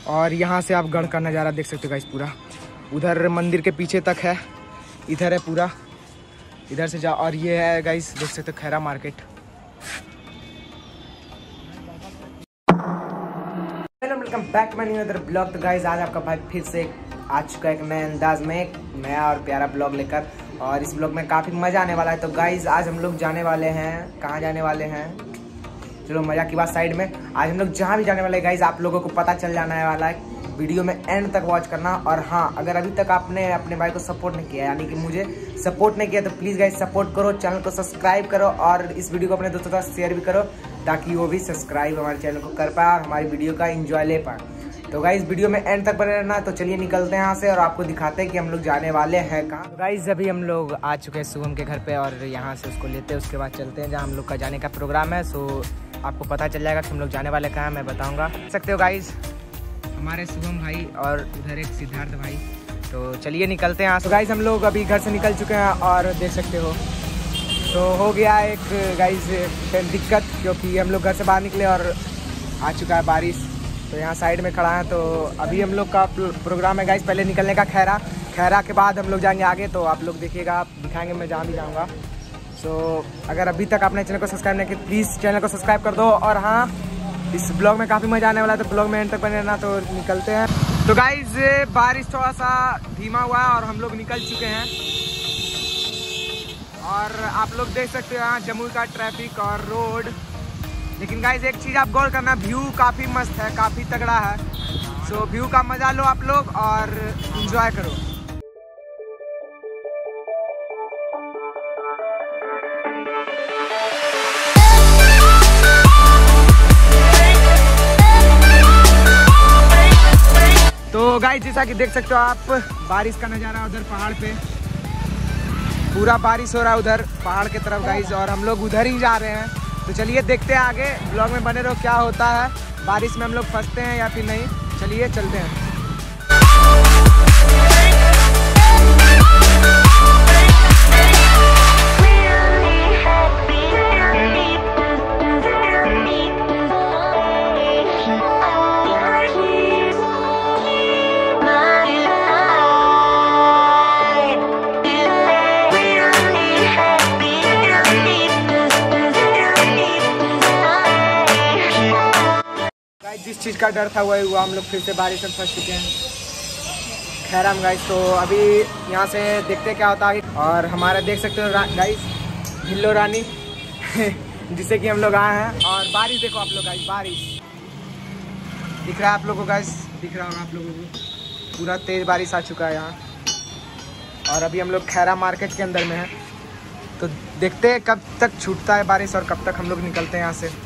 और यहाँ से आप गढ़ का नज़ारा देख सकते हो गाइस पूरा। उधर मंदिर के पीछे तक है, इधर है पूरा, इधर से जाओ। और ये है गाइस देख सकते हो Khaira market. Hello welcome back to my new other blog. तो गाइस आज आपका भाई फिर से आ चुका है एक नए अंदाज में, एक नया और प्यारा ब्लॉग लेकर। और इस ब्लॉग में काफ़ी मज़ा आने वाला है। तो गाइस आज हम लोग जाने वाले हैं, कहाँ जाने वाले हैं, चलो मज़ा की बात साइड में। आज हम लोग जहाँ भी जाने वाले हैं गाइस आप लोगों को पता चल जाने वाला है। वीडियो में एंड तक वॉच करना। और हाँ, अगर अभी तक आपने अपने भाई को सपोर्ट नहीं किया, यानी कि मुझे सपोर्ट नहीं किया, तो प्लीज़ गाइस सपोर्ट करो, चैनल को सब्सक्राइब करो और इस वीडियो को अपने दोस्तों के साथ शेयर भी करो, ताकि वो भी सब्सक्राइब हमारे चैनल को कर पाए और हमारी वीडियो का एंजॉय ले पाए। तो गाइस वीडियो में एंड तक बने रहना। तो चलिए निकलते हैं यहाँ से और आपको दिखाते हैं कि हम लोग जाने वाले हैं कहाँ। तो गाइस अभी हम लोग आ चुके हैं शुभम के घर पे और यहाँ से उसको लेते हैं, उसके बाद चलते हैं जहाँ हम लोग का जाने का प्रोग्राम है। सो आपको पता चल जाएगा कि हम लोग जाने वाले कहाँ, मैं बताऊँगा। देख सकते हो गाइस हमारे शुभम भाई और उधर एक सिद्धार्थ भाई। तो चलिए निकलते हैं यहाँ से। गाइस हम लोग अभी घर से निकल चुके हैं और देख सकते हो तो हो गया एक गाइस दिक्कत, क्योंकि हम लोग घर से बाहर निकले और आ चुका है बारिश। तो यहाँ साइड में खड़ा है। तो अभी हम लोग का प्रोग्राम है गाइस पहले निकलने का खैरा के बाद हम लोग जाएंगे आगे। तो आप लोग देखिएगा, आप दिखाएंगे, मैं जहाँ भी जाऊँगा। सो अगर अभी तक आपने चैनल को सब्सक्राइब नहीं किया प्लीज़ चैनल को सब्सक्राइब कर दो। और हाँ, इस ब्लॉग में काफ़ी मज़ा आने वाला है, तो ब्लॉग में एंड तक बने रहना। तो निकलते हैं। तो गाइस बारिश थोड़ा सा धीमा हुआ है और हम लोग निकल चुके हैं। और आप लोग देख सकते हो यहाँ जमुई का ट्रैफिक और रोड। लेकिन गाइस एक चीज़ आप गौर करना, व्यू काफ़ी मस्त है, काफ़ी तगड़ा है। सो व्यू का मज़ा लो आप लोग और एंजॉय करो। तो गाइस जैसा कि देख सकते हो आप बारिश का नज़ारा उधर पहाड़ पे, पूरा बारिश हो रहा है उधर पहाड़ की तरफ गाइस, और हम लोग उधर ही जा रहे हैं। तो चलिए देखते हैं आगे, ब्लॉग में बने रहो क्या होता है, बारिश में हम लोग फंसते हैं या फिर नहीं। चलिए चलते हैं। जिस चीज़ का डर था वही हुआ, हम लोग फिर से बारिश में फंस चुके हैं खैरा में गाइस। तो अभी यहाँ से देखते क्या होता है। और हमारा देख सकते हो गाइस ढिल्लो रानी जिससे कि हम लोग आए हैं। और बारिश देखो आप लोग गाइस, बारिश दिख रहा है आप लोगों को गाइस, दिख रहा होगा आप लोगों को, पूरा तेज़ बारिश आ चुका है यहाँ। और अभी हम लोग खैरा मार्केट के अंदर में है। तो देखते हैं कब तक छूटता है बारिश और कब तक हम लोग निकलते हैं यहाँ से।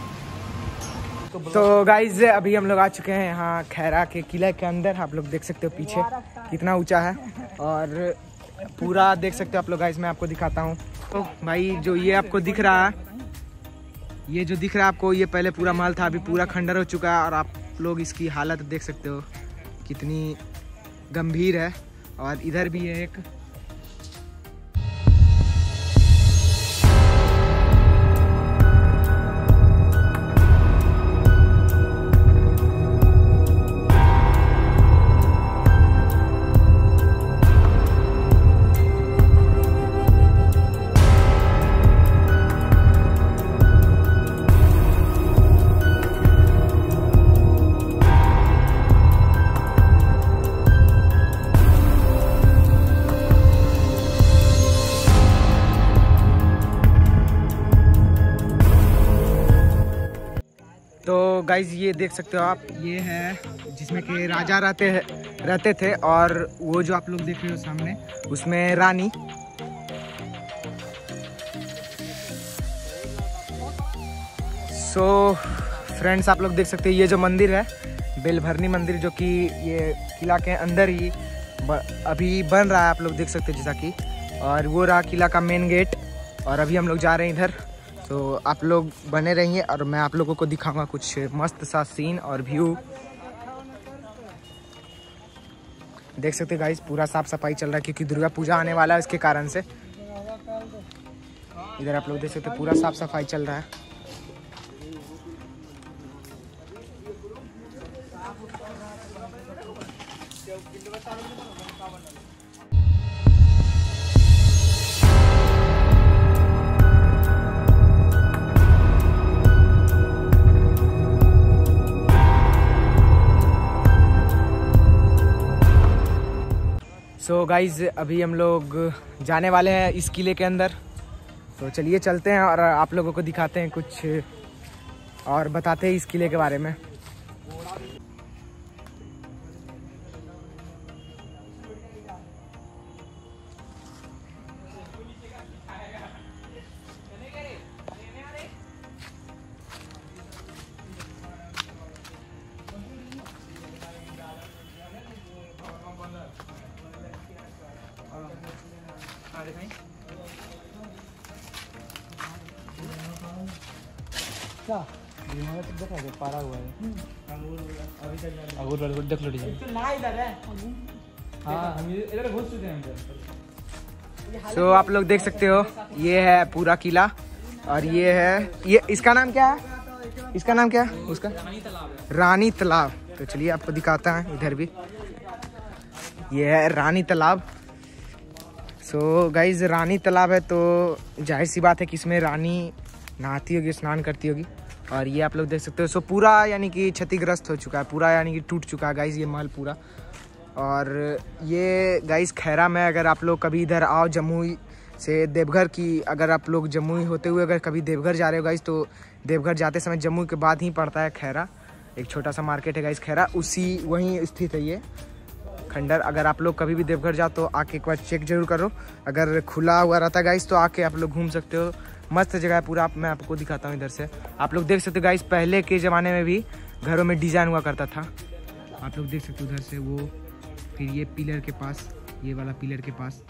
तो गाइज अभी हम लोग आ चुके हैं यहाँ खैरा के किले के अंदर। आप लोग देख सकते हो पीछे कितना ऊंचा है और पूरा देख सकते हो आप लोग। गाइज मैं आपको दिखाता हूँ। तो भाई जो ये आपको दिख रहा है, ये जो दिख रहा है आपको, ये पहले पूरा महल था, अभी पूरा खंडर हो चुका है। और आप लोग इसकी हालत देख सकते हो कितनी गंभीर है। और इधर भी है एक। तो गाइज ये देख सकते हो आप, ये है जिसमें कि राजा रहते थे। और वो जो आप लोग देख रहे हो सामने, उसमें रानी। सो फ्रेंड्स आप लोग देख सकते हैं ये जो मंदिर है बेलभरनी मंदिर, जो कि ये किला के अंदर ही अभी बन रहा है, आप लोग देख सकते हैं जैसा कि। और वो रहा किला का मेन गेट। और अभी हम लोग जा रहे हैं इधर। तो आप लोग बने रहिए और मैं आप लोगों को दिखाऊंगा कुछ मस्त सा सीन और व्यू। देख सकते हैं गाइस पूरा साफ सफाई चल रहा है, क्योंकि दुर्गा पूजा आने वाला है, इसके कारण से। इधर आप लोग देख सकते हैं पूरा साफ सफाई चल रहा है। सो गाइज अभी हम लोग जाने वाले हैं इस किले के अंदर, तो चलिए चलते हैं और आप लोगों को दिखाते हैं कुछ और बताते हैं इस किले के बारे में। क्या पारा हुआ है देख लो सो आप लोग देख सकते हो ये है पूरा किला और ये है ये इसका नाम क्या है? इसका नाम क्या है उसका? रानी तालाब। तो चलिए आपको दिखाता है, इधर भी ये है रानी तालाब। सो गाइज रानी तालाब है तो जाहिर सी बात है कि इसमें रानी नहाती होगी, स्नान करती होगी। और ये आप लोग देख सकते हो सो पूरा यानी कि क्षतिग्रस्त हो चुका है, पूरा यानी कि टूट चुका है गाइज ये महल पूरा। और ये गाइज खैरा में अगर आप लोग कभी इधर आओ जमुई से देवघर की, अगर आप लोग जमुई होते हुए अगर कभी देवघर जा रहे हो गाइज तो देवघर जाते समय जमुई के बाद ही पड़ता है खैरा, एक छोटा सा मार्केट है गाइज खैरा, उसी वहीं स्थित है ये खंडर। अगर आप लोग कभी भी देवघर जाओ तो आके एक बार चेक जरूर करो, अगर खुला हुआ रहता है गाइज तो आके आप लोग घूम सकते हो, मस्त जगह है पूरा। मैं आपको दिखाता हूँ इधर से, आप लोग देख सकते हो गाइज पहले के ज़माने में भी घरों में डिज़ाइन हुआ करता था, आप लोग देख सकते हो उधर से वो, फिर ये पिलर के पास, ये वाला पिलर के पास।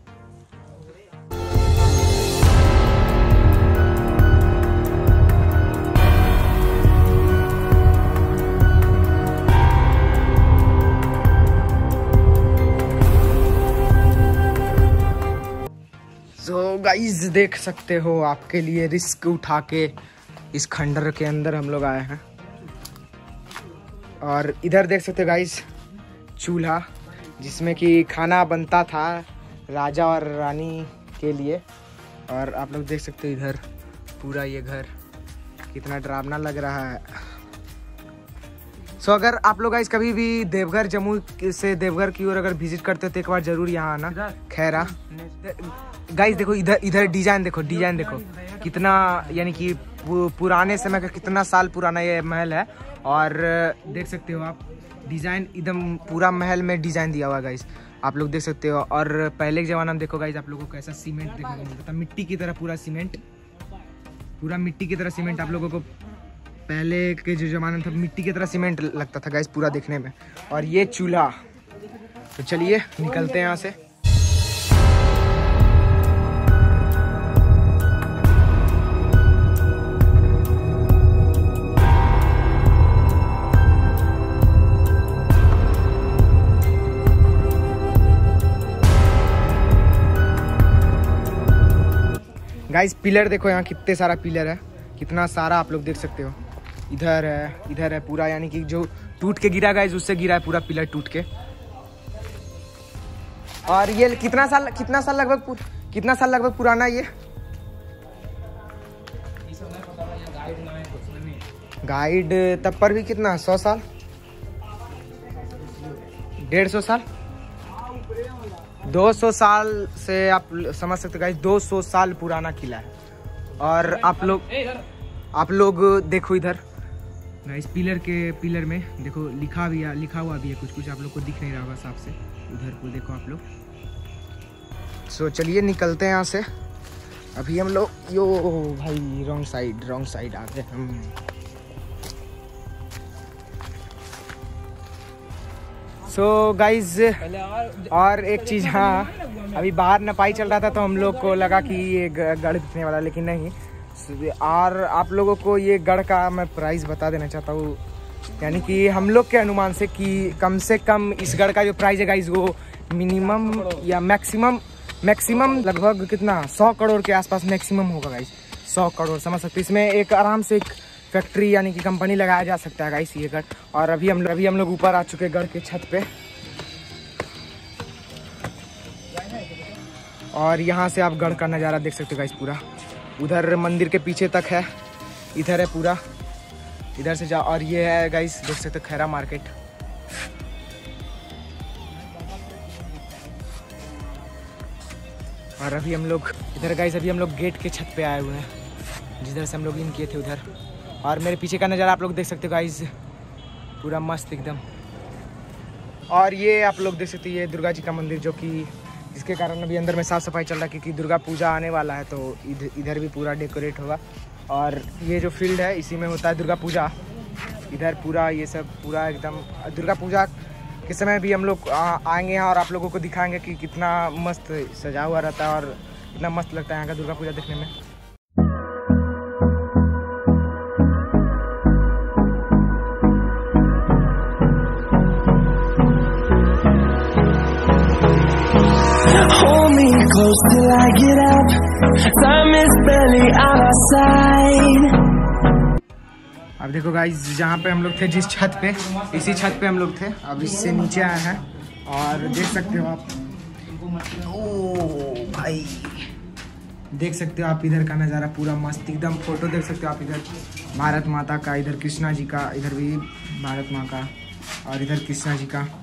तो गाइज देख सकते हो आपके लिए रिस्क उठा के इस खंडर के अंदर हम लोग आए हैं। और इधर देख सकते हो गाइज चूल्हा जिसमें कि खाना बनता था राजा और रानी के लिए। और आप लोग देख सकते हो इधर पूरा ये घर कितना डरावना लग रहा है। सो अगर आप लोग गाइज कभी भी देवघर जम्मू से देवघर की ओर अगर विजिट करते हो तो एक बार जरूर यहाँ आना खैरा। गाइज देखो इधर डिजाइन देखो, डिजाइन देखो कितना यानी कि पुराने समय का, कितना साल पुराना ये महल है। और देख सकते हो आप डिजाइन एकदम पूरा महल में डिजाइन दिया हुआ है गाइज, आप लोग देख सकते हो। और पहले के जमाना में देखो गाइज आप लोगों को कैसा सीमेंट देखने को मिलता था, मिट्टी की तरह पूरा सीमेंट, पूरा मिट्टी की तरह सीमेंट आप लोगों को पहले के जो जमाने में था मिट्टी की तरह सीमेंट लगता था गाइज पूरा देखने में। और ये चूल्हा, तो चलिए निकलते हैं यहाँ से। गाइस पिलर देखो यहाँ कितने सारा पिलर है, कितना सारा आप लोग देख सकते हो। इधर है पूरा यानी कि जो टूट के गिरा गाइस उससे गिरा है पूरा पिलर टूट के। और ये कितना साल लगभग पुराना ये गाइड तब पर भी कितना 100 साल 150 साल 200 साल से आप समझ सकते हो गाइस, 200 साल पुराना किला है। और आप लोग देखो इधर गाइस पिलर में देखो लिखा हुआ भी है कुछ आप लोग को दिख नहीं रहा होगा साफ से, उधर को देखो आप लोग। सो चलिए निकलते हैं यहाँ से अभी हम लोग। यो भाई रॉन्ग साइड आ गए हम। सो गाइज और एक चीज़, हाँ अभी बाहर नपाई चल रहा था तो हम लोग को लगा कि ये गढ़ दिखने वाला, लेकिन नहीं। और आप लोगों को ये गढ़ का मैं प्राइस बता देना चाहता हूँ, यानी कि हम लोग के अनुमान से कि कम से कम इस गढ़ का जो प्राइस है गाइज वो मिनिमम या मैक्सिमम लगभग कितना 100 करोड़ के आसपास मैक्सिमम होगा गाइज, 100 करोड़ समझ सकते। इसमें एक आराम से एक फैक्ट्री यानी कि कंपनी लगाया जा सकता है गाइस ये गढ़। और अभी हम लोग ऊपर आ चुके हैं गढ़ के छत पे। और यहाँ से आप गढ़ का नज़ारा देख सकते हो गाइस पूरा। उधर मंदिर के पीछे तक है, इधर है पूरा, इधर से जाओ। और ये है गाइस देख सकते हो खैरा मार्केट। और अभी हम लोग इधर गाइस, अभी हम लोग गेट के छत पे आए हुए हैं जिधर से हम लोग इन किए थे उधर। और मेरे पीछे का नज़ारा आप लोग देख सकते हो गाइस, पूरा मस्त एकदम। और ये आप लोग देख सकते हो ये दुर्गा जी का मंदिर, जो कि जिसके कारण अभी अंदर में साफ़ सफाई चल रहा है क्योंकि दुर्गा पूजा आने वाला है, तो इधर भी पूरा डेकोरेट होगा। और ये जो फील्ड है इसी में होता है दुर्गा पूजा। इधर पूरा ये सब पूरा एकदम दुर्गा पूजा के समय भी हम लोग आएंगे यहाँ और आप लोगों को दिखाएंगे कि कितना मस्त सजा हुआ रहता है और कितना मस्त लगता है यहाँ का दुर्गा पूजा देखने में। Hold me close till I get up. Time is barely on our side. अब देखो गाइस, जहाँ पे हम लोग थे जिस छत पे, इसी छत पे हम लोग थे। अब इससे नीचे आए हैं और देख सकते हो आप, ओ भाई देख सकते हो आप इधर का नज़ारा पूरा मस्त एकदम। फोटो देख सकते हो आप इधर भारत माता का, इधर कृष्णा जी का, इधर भी भारत माँ का और इधर कृष्णा जी का।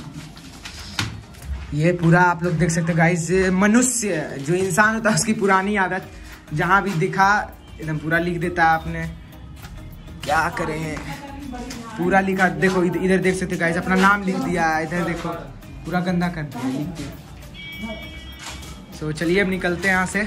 ये पूरा आप लोग देख सकते हो गाइस, मनुष्य जो इंसान होता है उसकी पुरानी आदत, जहाँ भी दिखा एकदम पूरा लिख देता है। आपने क्या करे हैं, पूरा लिखा। देखो इधर देख सकते हो गाइस, अपना नाम लिख दिया है। इधर देखो पूरा गंदा कर दिया लिख के। तो चलिए अब निकलते हैं यहाँ से।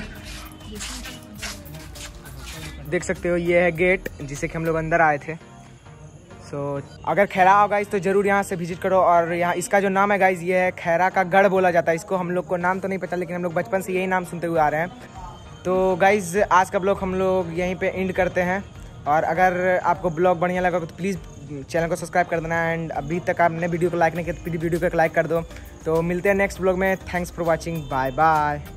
देख सकते हो ये है गेट जिसे कि हम लोग अंदर आए थे। अगर खैरा आओ गाइस तो ज़रूर यहाँ से विजिट करो। और यहाँ इसका जो नाम है गाइस, ये है खैरा का गढ़ बोला जाता है इसको। हम लोग को नाम तो नहीं पता, लेकिन हम लोग बचपन से यही नाम सुनते हुए आ रहे हैं। तो गाइस आज का ब्लॉग हम लोग यहीं पे एंड करते हैं। और अगर आपको ब्लॉग बढ़िया लगा तो प्लीज़ चैनल को सब्सक्राइब कर देना। एंड अभी तक आपने वीडियो को लाइक नहीं किया तो वीडियो को लाइक कर दो। तो मिलते हैं नेक्स्ट ब्लॉग में। Thanks for watching, bye bye.